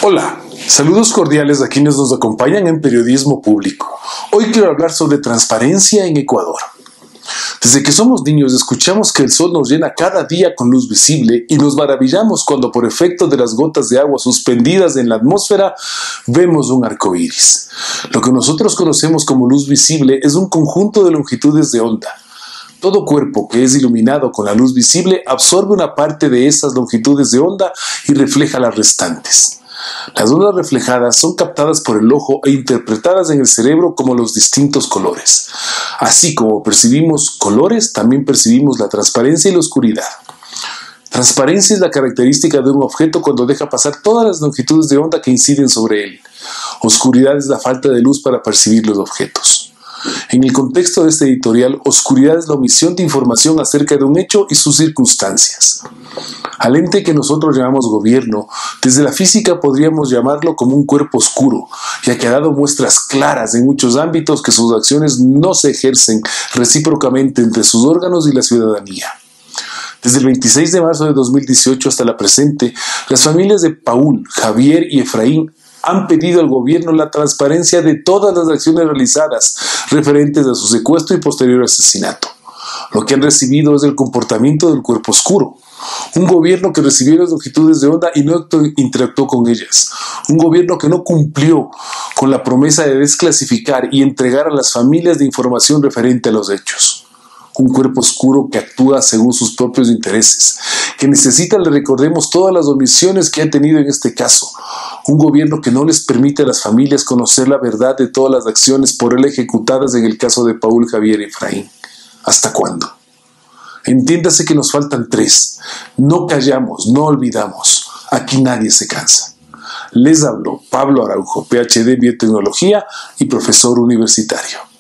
Hola, saludos cordiales a quienes nos acompañan en Periodismo Público. Hoy quiero hablar sobre transparencia en Ecuador. Desde que somos niños escuchamos que el sol nos llena cada día con luz visible y nos maravillamos cuando por efecto de las gotas de agua suspendidas en la atmósfera vemos un arco iris. Lo que nosotros conocemos como luz visible es un conjunto de longitudes de onda. Todo cuerpo que es iluminado con la luz visible absorbe una parte de esas longitudes de onda y refleja las restantes. Las ondas reflejadas son captadas por el ojo e interpretadas en el cerebro como los distintos colores. Así como percibimos colores, también percibimos la transparencia y la oscuridad. Transparencia es la característica de un objeto cuando deja pasar todas las longitudes de onda que inciden sobre él. Oscuridad es la falta de luz para percibir los objetos. En el contexto de este editorial, oscuridad es la omisión de información acerca de un hecho y sus circunstancias. Al ente que nosotros llamamos gobierno, desde la física podríamos llamarlo como un cuerpo oscuro, ya que ha dado muestras claras en muchos ámbitos que sus acciones no se ejercen recíprocamente entre sus órganos y la ciudadanía. Desde el 26 de marzo de 2018 hasta la presente, las familias de Paul, Javier y Efraín han pedido al gobierno la transparencia de todas las acciones realizadas referentes a su secuestro y posterior asesinato. Lo que han recibido es el comportamiento del cuerpo oscuro. Un gobierno que recibió las longitudes de onda y no interactuó con ellas. Un gobierno que no cumplió con la promesa de desclasificar y entregar a las familias de información referente a los hechos. Un cuerpo oscuro que actúa según sus propios intereses, que necesita, le recordemos, todas las omisiones que ha tenido en este caso. Un gobierno que no les permite a las familias conocer la verdad de todas las acciones por él ejecutadas en el caso de Paul, Javier y Efraín. ¿Hasta cuándo? Entiéndase que nos faltan 3. No callamos, no olvidamos. Aquí nadie se cansa. Les habló Pablo Araujo, PhD en Biotecnología y profesor universitario.